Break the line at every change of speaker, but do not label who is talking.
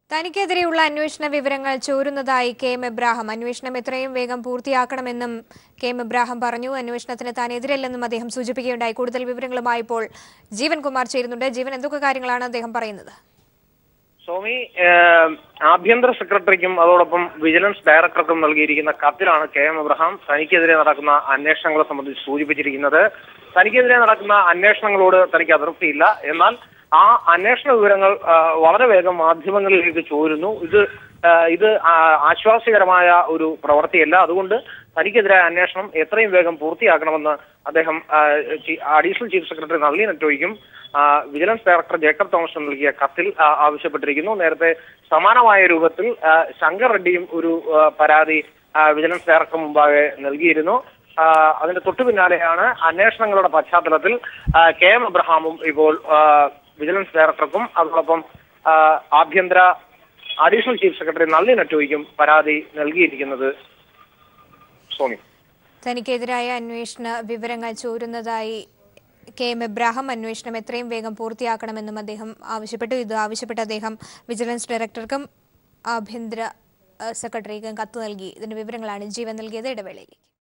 തനിക്കെതിരെയുള്ള അന്വേഷണ വിവരങ്ങൾ ചോരുന്നതായി കെ.എം. എബ്രാഹിം അന്വേഷണം എത്രയും വേഗം പൂർത്തിയാക്കണമെന്നും കെ.എം. എബ്രാഹിം പറഞ്ഞു. അന്വേഷണത്തിന് താൻ എതിരല്ലെന്നും അദ്ദേഹം സൂചിപ്പിക്കുകയുണ്ടായി. കൂടുതൽ വിവരങ്ങളുമായി ഇപ്പോൾ ജീവൻ കുമാർ ചേരുന്നുണ്ട്. ജീവൻ, എന്തൊക്കെ കാര്യങ്ങളാണ് അദ്ദേഹം പറയുന്നത്?
സ്വാമി, ആഭ്യന്തര സെക്രട്ടറിക്കും അതോടൊപ്പം വിജിലൻസ് ഡയറക്ടർക്കും നൽകിയിരിക്കുന്ന കത്തിലാണ് കെ.എം. എബ്രാഹിം തനിക്കെതിരെ നടക്കുന്ന അന്വേഷണങ്ങളെ സംബന്ധിച്ച് സൂചിപ്പിച്ചിരിക്കുന്നത്. തനിക്കെതിരെ നടക്കുന്ന അന്വേഷണങ്ങളോട് തനിക്ക് അതൃപ്തിയില്ല, എന്നാൽ ആ അന്വേഷണ വിവരങ്ങൾ വളരെ വേഗം മാധ്യമങ്ങളിലേക്ക് ചോരുന്നു. ഇത് ആശ്വാസകരമായ ഒരു പ്രവൃത്തിയല്ല. അതുകൊണ്ട് തനിക്കെതിരായ അന്വേഷണം എത്രയും വേഗം പൂർത്തിയാക്കണമെന്ന് അദ്ദേഹം അഡീഷണൽ ചീഫ് സെക്രട്ടറി നളിനി നെറ്റോയ്ക്കും വിജിലൻസ് ഡയറക്ടർ ജേക്കബ് തോമസിനും നൽകിയ കത്തിൽ ആവശ്യപ്പെട്ടിരിക്കുന്നു. നേരത്തെ സമാനമായ രൂപത്തിൽ ശങ്കർ റെഡ്ഡിയും ഒരു പരാതി വിജിലൻസ് ഡയറക്ടർ മുമ്പാകെ നൽകിയിരുന്നു. അതിന്റെ തൊട്ടു പിന്നാലെയാണ് അന്വേഷണങ്ങളുടെ പശ്ചാത്തലത്തിൽ കെ.എം. എബ്രാഹിമും ഇപ്പോൾ വിജിലൻസ് ഡയറക്ടർക്കും അതോടൊപ്പം ആഭ്യന്തര അഡീഷണൽ ചീഫ് സെക്രട്ടറി നളിനി നെറ്റോയ്ക്കും പരാതി നൽകിയിരിക്കുന്നത്. സ്വാമി,
തനിക്കെതിരായ അന്വേഷണ വിവരങ്ങൾ ചോരുന്നതായി കെ.എം. എബ്രാഹിം അന്വേഷണം എത്രയും വേഗം പൂർത്തിയാക്കണമെന്നും അദ്ദേഹം ആവശ്യപ്പെട്ടു. ഇത് ആവശ്യപ്പെട്ട് അദ്ദേഹം വിജിലൻസ് ഡയറക്ടർക്കും ആഭ്യന്തര സെക്രട്ടറിക്കും കത്ത് നൽകി. ഇതിന്റെ വിവരങ്ങളാണ് ജീവൻ നൽകിയത്. ഇടവേളയിലേക്ക്.